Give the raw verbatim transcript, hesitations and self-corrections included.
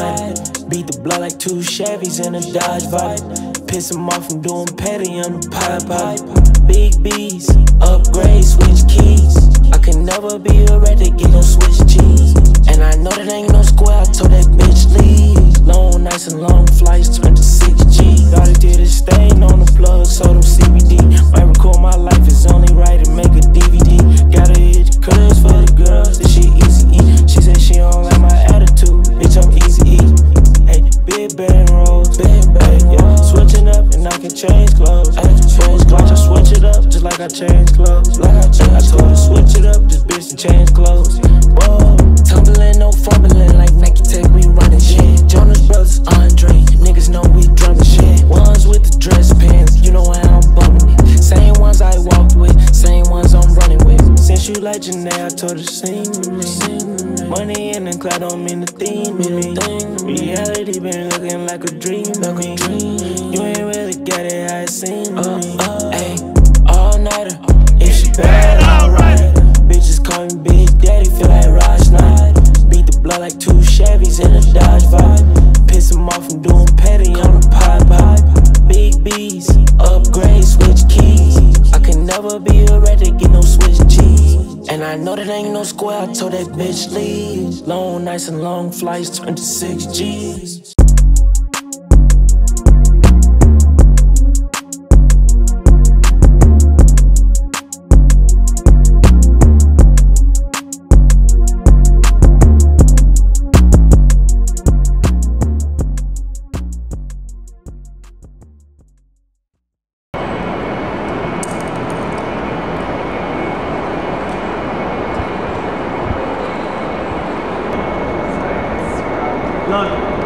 ride. Beat the block like two Chevys in a Dodge vibe. Piss him off from doing petty on the pipe pipe. Big B's, upgrade, switch keys. I can never be a red to get no switch cheese. And I know that ain't no square, I told that bitch leave. Long nights and long flights, twenty-six G. All they did is stain on the plug, sold them C B D. Might record my life, it's only right to make a D V D. Gotta hit the curves for the girls, this shit easy E. She said she don't like my attitude, bitch I'm easy E. Hey, big bang rolls, big bang, yeah. Switching up and I can change clothes. I can change clothes, I switch it up just like I change clothes. Like I, change I told her switch it up, this bitch to change clothes. Whoa, tumbling, no fumbling, like Nike Tech, we running shit. Jonas Brothers, Andre, niggas know we drumming shit. Ones with the dress pants, you know how I'm bumming it. Same ones I walked with, same ones I'm running with. Since you like Janae, I told her sing with me. Money in the cloud don't mean a thing to me. Reality been looking like a dream to me. You ain't really got it how it seems to me. Ayy, all nighter, if she bad, alright. Bitches call me Big Daddy, feel like Raj Knight. Beat the block like two Chevys in a Dodge vibe. Piss him off from doing petty on the pipe pipe. Big B's, upgrade, switch keys. I can never be a red to get no switch cheese. And I know that ain't no square, I told that bitch leave. Long nights and long flights, twenty-six G's. Look.